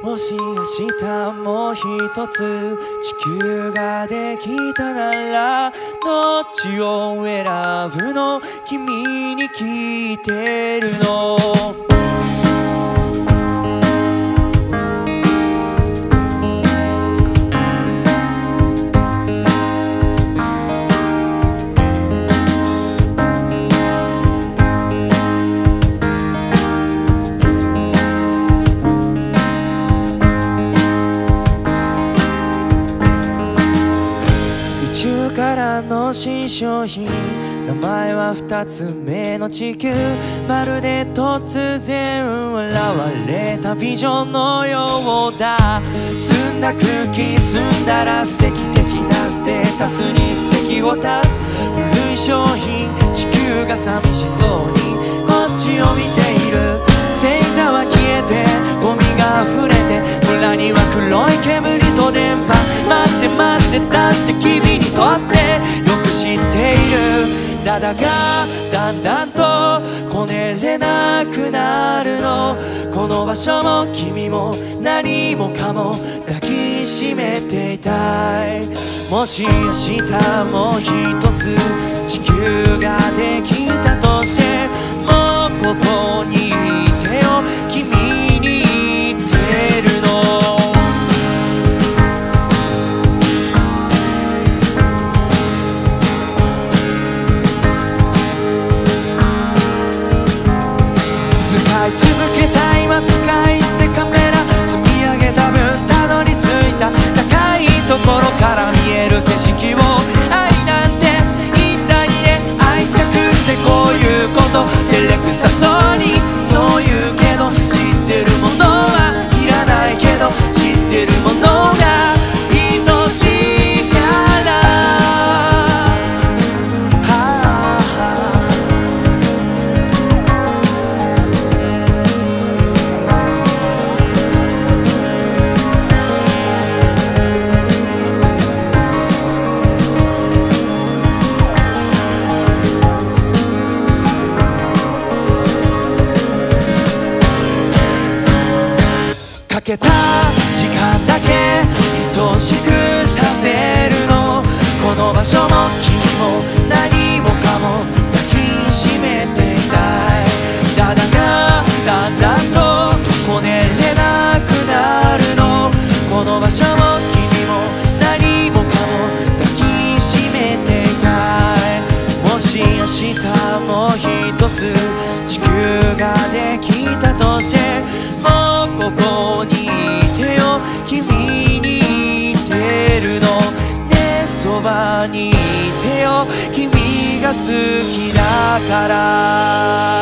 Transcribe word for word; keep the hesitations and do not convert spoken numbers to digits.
もし明日も一つ地球ができたならどっちを選ぶの君に聞いてるのからの新商品名前は二つ目の地球まるで突然現れたビジョンのようだ澄んだ空気澄んだら素敵的なステータスに素敵を出す古い商品地球が寂しそうにこっちを見ている星座は消えてゴミが溢れて空には黒い煙と電波待って待ってだって君にとってよく知っているだだがだんだんとこねれなくなるのこの場所も君も何もかも抱きしめていたいもし明日も一つ地球ができたとしてもうここにいてよ君に言ってるの使い続けた今使い捨てカメラ積み上げた分たどり着いた高いところから見える景色を愛なんて言ったりね愛着ってこういうこと照れくさそうにそう言うけど知ってるものはいらないけど知ってるものが命からかけた時間だけ愛しくさせるのこの場所も君も何もかも抱きしめていたいだだがだんだんとこねれなくなるのこの場所も君も何もかも抱きしめていたいもし明日も一つ地球ができたとしてもうここにいてよ君に言ってるのねそばにいてよ君が好きだから